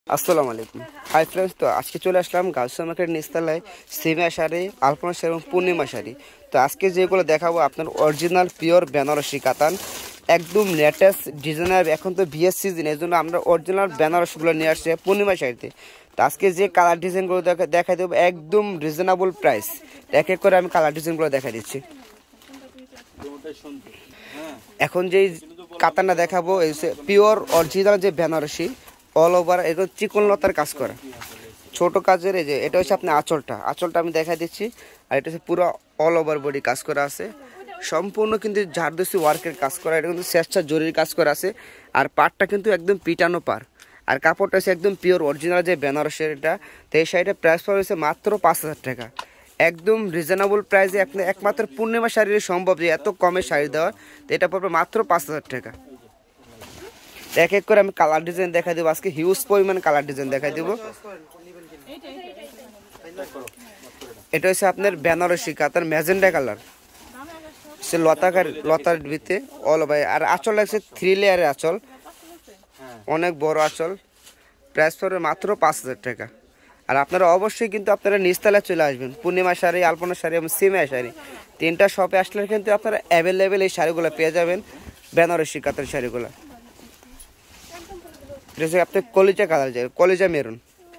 আসসালামু আলাইকুম। Hi friends, তো আজকে চলে আসলাম গার্লস মার্কেট নিচতলায় সেমিয়া শাড়ি, আলপনা শাড়ি এবং পূর্ণিমা শাড়ি। তো আজকে যেগুলো দেখাবো আপনার অরিজিনাল পিওর বেনারসি কাতান, একদম লেটেস্ট ডিজাইনার। এখন তো বিয়ের সিজন, এই জন্য আমরা অরিজিনাল বেনারসিগুলো নিয়ে আসছি পূর্ণিমা শাড়িতে। তো আজকে যে কালার ডিজাইনগুলো দেখাই দেবো একদম রিজনেবল প্রাইস। এক এক করে আমি কালার ডিজাইনগুলো দেখা দিচ্ছি। এখন যেই কাতানটা দেখাবো পিওর অরিজিনাল যে বেনারসি, অল ওভার এগুলো চিকন লতার কাজ করা, ছোট কাজের। এই যে এটা হচ্ছে আপনার আঁচলটা আমি দেখা দিচ্ছি। আর এটা হচ্ছে পুরো অল ওভার বডি কাজ করা আছে, সম্পূর্ণ কিন্তু জারদোসি ওয়ার্কের কাজ করা। এটা কিন্তু শেষটা জরির কাজ করা আছে। আর পাড়টা কিন্তু একদম পিটানো পার, আর কাপড়টা হচ্ছে একদম পিওর অরিজিনাল যে বেনারসের এটা। তো এই শাড়িটা প্রাইস পড়ে হচ্ছে মাত্র 5,000 টাকা, একদম রিজনেবল প্রাইসে। আপনি একমাত্র পূর্ণিমা শাড়ির সম্ভব যে এত কমে শাড়ি দেওয়ার। তো এটা পড়বে মাত্র 5,000 টাকা। এক এক করে আমি কালার ডিজাইন দেখাই দেবো, আজকে হিউজ পরিমাণ কালার ডিজাইন দেখাই দেবো। এটা হচ্ছে আপনার বেনারসি কাতার ম্যাজেন্ডা কালার, সে লতার ভিতরে অল ভাই। আর আঁচল লাগছে 3 লেয়ারের আঁচল, অনেক বড় আঁচল। প্রাইস পড়বে মাত্র 5,000 টাকা। আর আপনারা অবশ্যই কিন্তু আপনারা নিচতলায় চলে আসবেন। পূর্ণিমা শাড়ি, আলপনা শাড়ি এবং সেমিয়া শাড়ি, তিনটা শপে আসলে কিন্তু আপনারা অ্যাভেলেবেল এই শাড়িগুলো পেয়ে যাবেন, বেনারসি কাতার শাড়িগুলো। আপনার কলিজা কালার যায়, কলিজা মেরুন,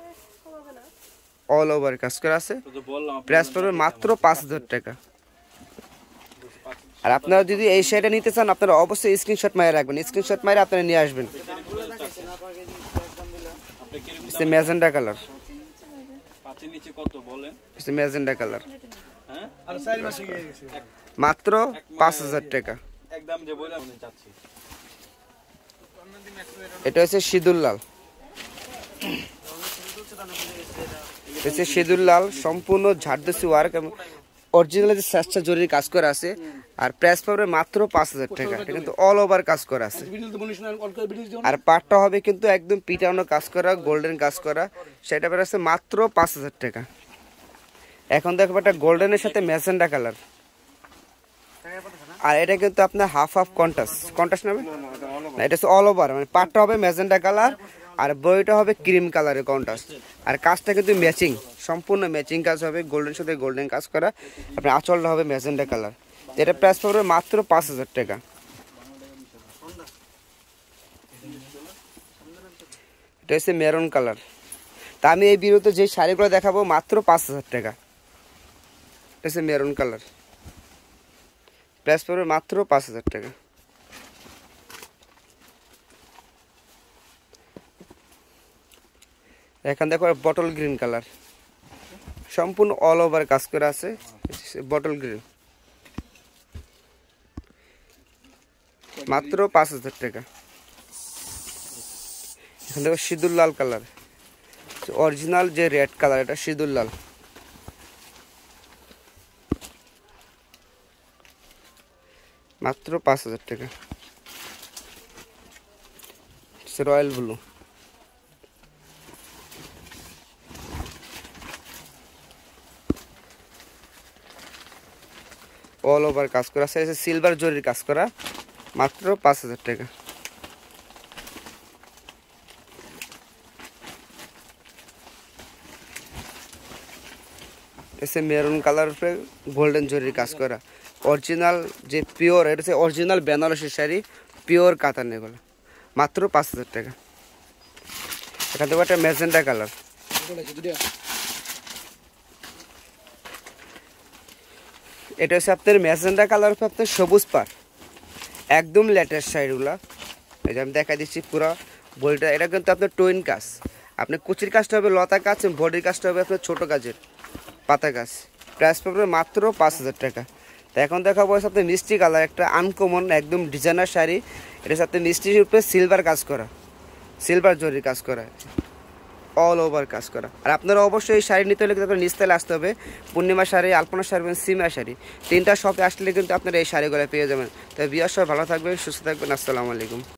অল ওভার কাজ করা আছে। প্রাইস পড়বে মাত্র 5,000 টাকা। আর আপনারা যদি এই শাড়িটা নিতে চান, আপনারা অবশ্যই স্ক্রিনশট মারে রাখবেন। স্ক্রিনশট মারে আপনারা নিয়ে আসবেন। ম্যাজেন্ডা কালার, ম্যাজেন্ডা কালার, মাত্র 5,000 টাকা। এটা হচ্ছে সিঁদুর লাল, সিঁদুর লাল, সম্পূর্ণ ঝাড়দোসি ওয়ার্ক এবং অরিজিনাল যে শেষটা জরির কাজ করা আছে। আর প্রাইস পাবে মাত্র 5,000 টাকা। এটা কিন্তু অল ওভার কাজ করা আছে। আর পাটটা হবে কিন্তু একদম পিটানো কাজ করা, গোল্ডেন কাজ করা। সেটা বেরোচ্ছে মাত্র 5,000 টাকা। এখন দেখবো একটা গোল্ডেনের সাথে ম্যাজেন্ডা কালার। আর এটা কিন্তু আপনার হাফ কন্ট্রাস্ট নেবে না, এটা হচ্ছে অল ওভার। মানে পাটটা হবে ম্যাজেন্ডা কালার আর বইটা হবে ক্রিম কালারের কন্ট্রাস্ট। আর কাজটা কিন্তু ম্যাচিং, সম্পূর্ণ ম্যাচিং কাজ হবে, গোল্ডেন সাথে গোল্ডেন কাজ করা। আপনার আঁচলটা হবে ম্যাজেন্ডা কালার। এটা প্রাইস পড়বে মাত্র 5,000 টাকা। এটা হচ্ছে মেরুন কালার। তা আমি এই ভিডিওতে যে শাড়িগুলো দেখাবো মাত্র 5,000 টাকা। এটা হচ্ছে মেরুন কালার, প্রাইস পড়বে মাত্র 5,000 টাকা। এখন দেখো বটল গ্রিন কালার, সম্পূর্ণ অল ওভার কাজ করা আছে, বটল গ্রিন, মাত্র 5,000 টাকা। এখন দেখো সিঁদুর লাল কালার, অরিজিনাল যে রেড কালার, এটা সিঁদুর লাল, মাত্র 5,000 টাকা। রয়্যাল ব্লু, অল ওভার কাজ করা আছে, সিলভার জরির কাজ করা, মাত্র 5,000 টাকা। এসে মেরুন কালার উপরে গোল্ডেন জরির কাজ করা, অরিজিনাল যে পিওর, এটা হচ্ছে অরিজিনাল বেনারসি শাড়ি, পিওর কাতান, এগুলো মাত্র 5,000 টাকা। এখান থেকে একটা ম্যাজেন্ডা কালার, এটা হচ্ছে আপনার ম্যাজেন্ডা কালার উপরে আপনার সবুজ পাড়, একদম লেটেস্ট শাড়িগুলা। এই যে আমি দেখা দিচ্ছি পুরো বডিটা। এটা কিন্তু আপনার টুইন কাজ, আপনার কুচির কাজটা হবে লতা কাজ, বডির কাজটা হবে আপনার ছোটো কাজের পাতা গাছ। প্রাইস পাবে মাত্র 5,000 টাকা। তো এখন দেখা বয়স আপনার মিষ্টি কালার, একটা আনকমন একদম ডিজাইনার শাড়ি। এটা সাথে মিষ্টির উপরে সিলভার কাজ করা, সিলভার জরির কাজ করা, অল ওভার কাজ করা। আর আপনারা অবশ্যই এই শাড়ি নিতে হলে কিন্তু নিচতলায় আসতে হবে। পূর্ণিমা শাড়ি, আলপনা শাড়ি এবং সেমিয়া শাড়ি, তিনটা শপে আসলে কিন্তু আপনারা এই শাড়িগুলো পেয়ে যাবেন। তো বিয়ার সব ভালো থাকবেন, সুস্থ থাকবেন। আসসালামু আলাইকুম।